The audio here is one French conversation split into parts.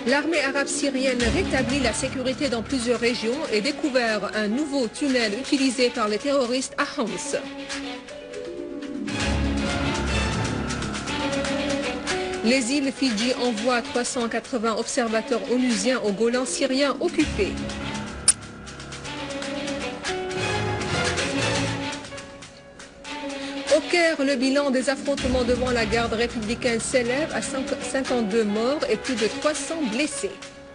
L'armée arabe syrienne rétablit la sécurité dans plusieurs régions et découvert un nouveau tunnel utilisé par les terroristes à Homs. Les îles Fidji envoient 380 observateurs onusiens au Golan syrien occupé. Au Caire, le bilan des affrontements devant la garde républicaine s'élève à 52 morts et plus de 300 blessés.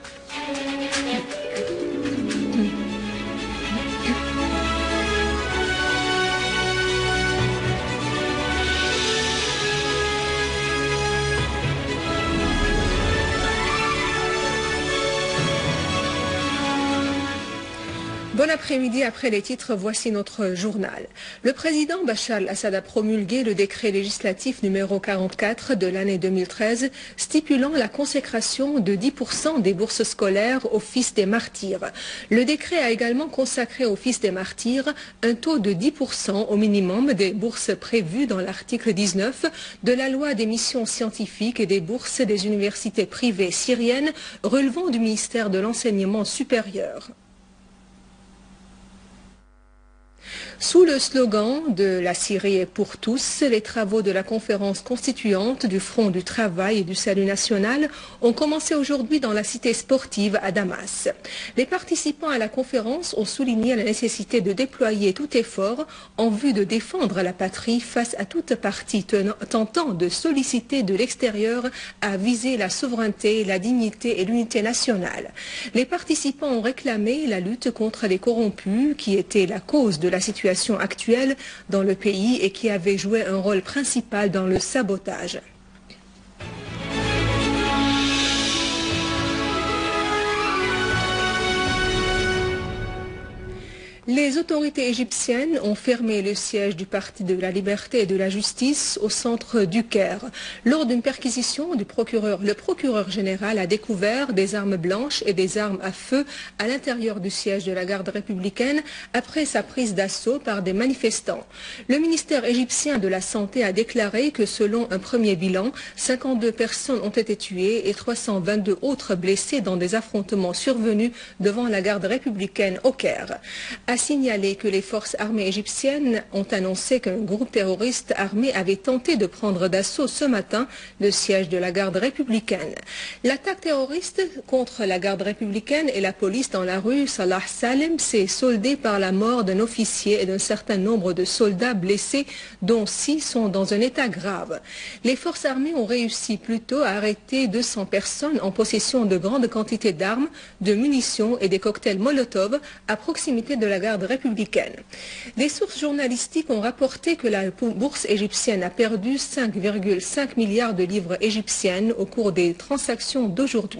Bon après-midi, après les titres, voici notre journal. Le président Bachar al-Assad a promulgué le décret législatif numéro 44 de l'année 2013 stipulant la consécration de 10% des bourses scolaires aux fils des martyrs. Le décret a également consacré aux fils des martyrs un taux de 10% au minimum des bourses prévues dans l'article 19 de la loi des missions scientifiques et des bourses des universités privées syriennes relevant du ministère de l'enseignement supérieur. Sous le slogan de la Syrie est pour tous, les travaux de la conférence constituante du Front du Travail et du Salut National ont commencé aujourd'hui dans la cité sportive à Damas. Les participants à la conférence ont souligné la nécessité de déployer tout effort en vue de défendre la patrie face à toute partie tentant de solliciter de l'extérieur à viser la souveraineté, la dignité et l'unité nationale. Les participants ont réclamé la lutte contre les corrompus qui était la cause de la situation actuelle dans le pays et qui avait joué un rôle principal dans le sabotage. Les autorités égyptiennes ont fermé le siège du Parti de la Liberté et de la Justice au centre du Caire. Lors d'une perquisition du procureur, le procureur général a découvert des armes blanches et des armes à feu à l'intérieur du siège de la garde républicaine après sa prise d'assaut par des manifestants. Le ministère égyptien de la Santé a déclaré que selon un premier bilan, 52 personnes ont été tuées et 322 autres blessées dans des affrontements survenus devant la garde républicaine au Caire. A signalé que les forces armées égyptiennes ont annoncé qu'un groupe terroriste armé avait tenté de prendre d'assaut ce matin le siège de la garde républicaine. L'attaque terroriste contre la garde républicaine et la police dans la rue Salah Salem s'est soldée par la mort d'un officier et d'un certain nombre de soldats blessés, dont 6 sont dans un état grave. Les forces armées ont réussi plutôt à arrêter 200 personnes en possession de grandes quantités d'armes, de munitions et des cocktails Molotov à proximité de la garde républicaine. Des sources journalistiques ont rapporté que la bourse égyptienne a perdu 5,5 milliards de livres égyptiennes au cours des transactions d'aujourd'hui.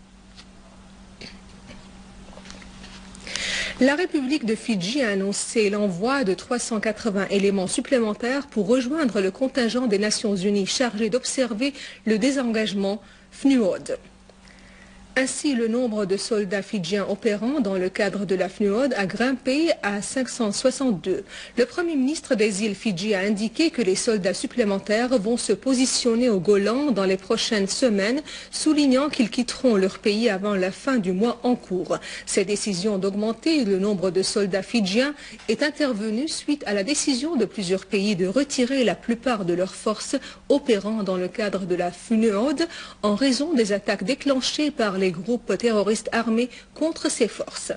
La République de Fidji a annoncé l'envoi de 380 éléments supplémentaires pour rejoindre le contingent des Nations Unies chargé d'observer le désengagement FNUOD. Ainsi, le nombre de soldats fidjiens opérant dans le cadre de la FNUOD a grimpé à 562. Le Premier ministre des îles Fidji a indiqué que les soldats supplémentaires vont se positionner au Golan dans les prochaines semaines, soulignant qu'ils quitteront leur pays avant la fin du mois en cours. Cette décision d'augmenter le nombre de soldats fidjiens est intervenue suite à la décision de plusieurs pays de retirer la plupart de leurs forces opérant dans le cadre de la FNUOD en raison des attaques déclenchées par les groupes terroristes armés contre ces forces.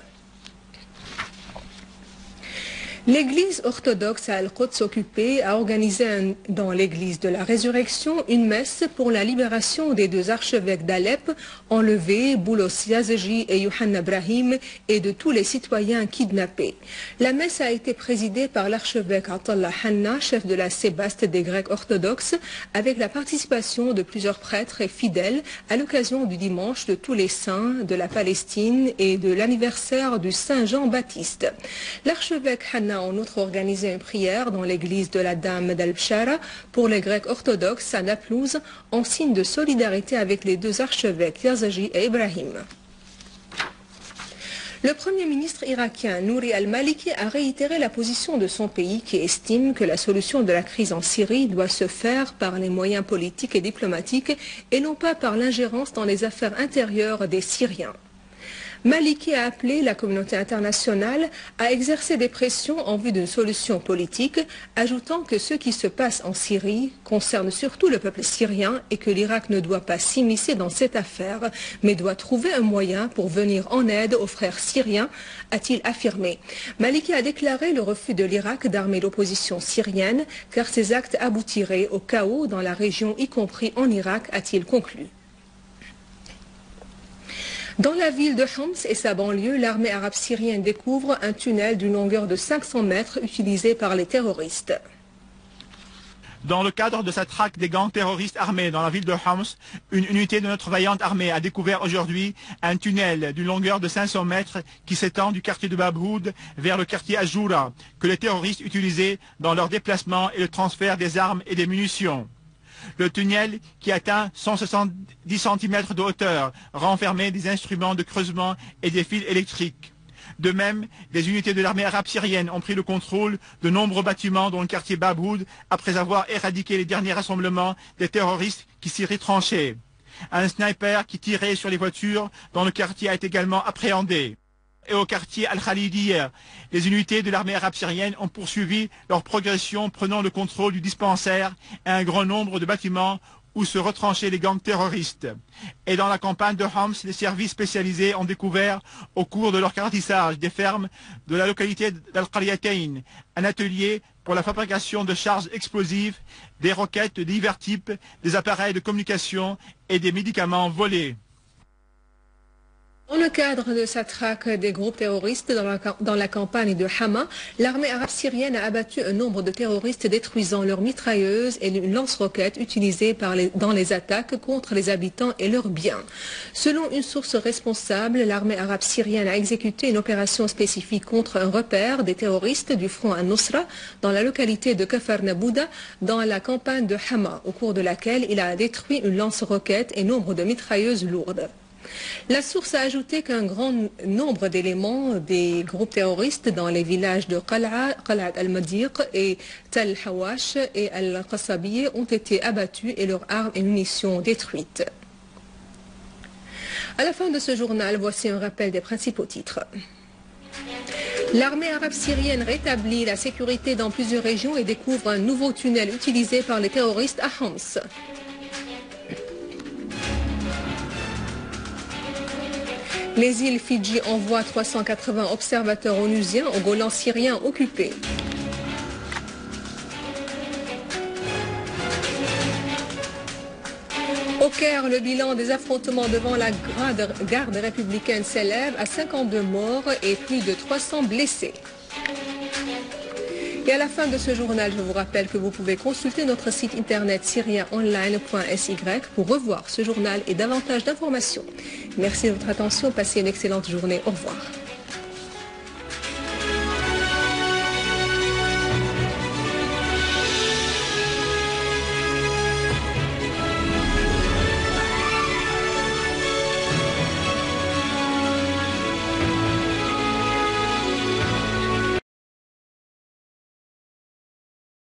L'église orthodoxe à Al-Quds occupée a organisé dans l'église de la Résurrection une messe pour la libération des 2 archevêques d'Alep enlevés, Boulos Yazegi et Yohanna Brahim, et de tous les citoyens kidnappés. La messe a été présidée par l'archevêque Atallah Hanna, chef de la sébaste des Grecs orthodoxes, avec la participation de plusieurs prêtres et fidèles à l'occasion du dimanche de tous les saints de la Palestine et de l'anniversaire du Saint Jean-Baptiste. L'archevêque Hanna a en outre organisé une prière dans l'église de la Dame d'Al-Bshara pour les Grecs orthodoxes à Naplouse en signe de solidarité avec les 2 archevêques Yazegi et Ibrahim. Le Premier ministre irakien Nouri al-Maliki a réitéré la position de son pays qui estime que la solution de la crise en Syrie doit se faire par les moyens politiques et diplomatiques et non pas par l'ingérence dans les affaires intérieures des Syriens. Maliki a appelé la communauté internationale à exercer des pressions en vue d'une solution politique, ajoutant que ce qui se passe en Syrie concerne surtout le peuple syrien et que l'Irak ne doit pas s'immiscer dans cette affaire, mais doit trouver un moyen pour venir en aide aux frères syriens, a-t-il affirmé. Maliki a déclaré le refus de l'Irak d'armer l'opposition syrienne, car ces actes aboutiraient au chaos dans la région, y compris en Irak, a-t-il conclu. Dans la ville de Homs et sa banlieue, l'armée arabe syrienne découvre un tunnel d'une longueur de 500 mètres utilisé par les terroristes. Dans le cadre de sa traque des gangs terroristes armés dans la ville de Homs, une unité de notre vaillante armée a découvert aujourd'hui un tunnel d'une longueur de 500 mètres qui s'étend du quartier de Babhoud vers le quartier Ajoura, que les terroristes utilisaient dans leur déplacement et le transfert des armes et des munitions. Le tunnel, qui atteint 170 cm de hauteur, renfermait des instruments de creusement et des fils électriques. De même, des unités de l'armée arabe syrienne ont pris le contrôle de nombreux bâtiments dans le quartier Babhoud après avoir éradiqué les derniers rassemblements des terroristes qui s'y retranchaient. Un sniper qui tirait sur les voitures dans le quartier a été également appréhendé. Et au quartier Al-Khalidiyya, les unités de l'armée arabe syrienne ont poursuivi leur progression prenant le contrôle du dispensaire et un grand nombre de bâtiments où se retranchaient les gangs terroristes. Et dans la campagne de Homs, les services spécialisés ont découvert au cours de leur cartissage des fermes de la localité d'Al-Qaryatayn un atelier pour la fabrication de charges explosives, des roquettes de divers types, des appareils de communication et des médicaments volés. Dans le cadre de sa traque des groupes terroristes dans la campagne de Hama, l'armée arabe syrienne a abattu un nombre de terroristes détruisant leurs mitrailleuses et une lance-roquettes utilisées dans les attaques contre les habitants et leurs biens. Selon une source responsable, l'armée arabe syrienne a exécuté une opération spécifique contre un repère des terroristes du front Al-Nusra dans la localité de Kafar Nabouda dans la campagne de Hama, au cours de laquelle il a détruit une lance-roquette et nombre de mitrailleuses lourdes. La source a ajouté qu'un grand nombre d'éléments des groupes terroristes dans les villages de Qal'a al-Madiq et Tal Hawash et Al-Qasabiye ont été abattus et leurs armes et munitions détruites. À la fin de ce journal, voici un rappel des principaux titres. L'armée arabe syrienne rétablit la sécurité dans plusieurs régions et découvre un nouveau tunnel utilisé par les terroristes à Homs. Les îles Fidji envoient 380 observateurs onusiens au Golan syrien occupé. Au Caire, le bilan des affrontements devant la garde républicaine s'élève à 52 morts et plus de 300 blessés. Et à la fin de ce journal, je vous rappelle que vous pouvez consulter notre site internet syriaonline.sy pour revoir ce journal et davantage d'informations. Merci de votre attention, passez une excellente journée. Au revoir.